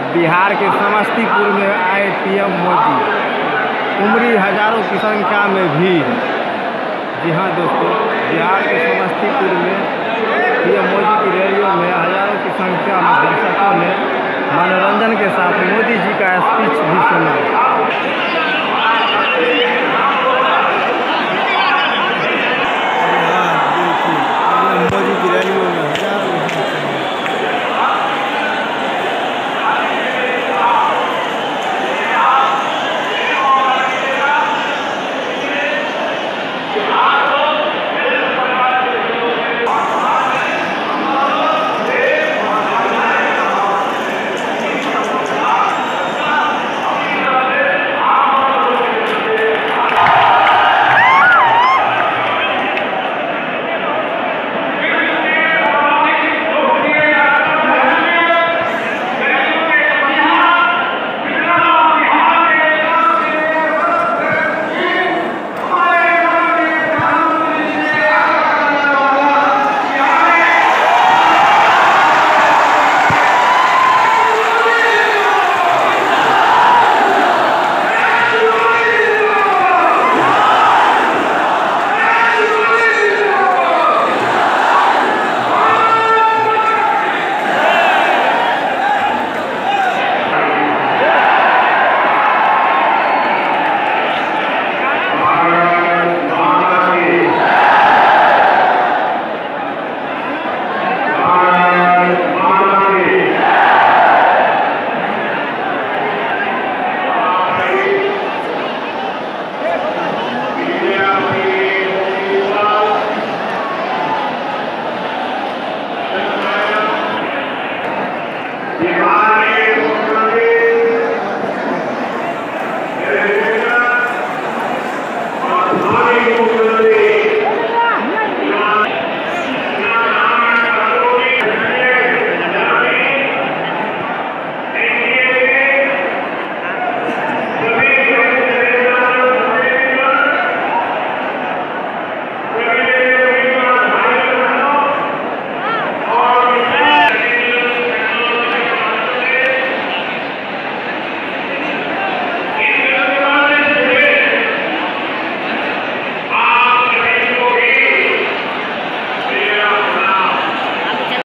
बिहार के समस्तीपुर में आए पीएम मोदी, उमड़ी हजारों की संख्या में भीड़। जी हाँ दोस्तों, बिहार के समस्तीपुर में पीएम मोदी की रैलियों में हजारों की संख्या में दर्शकों ने मनोरंजन के साथ मोदी जी का स्पीच भी सुना।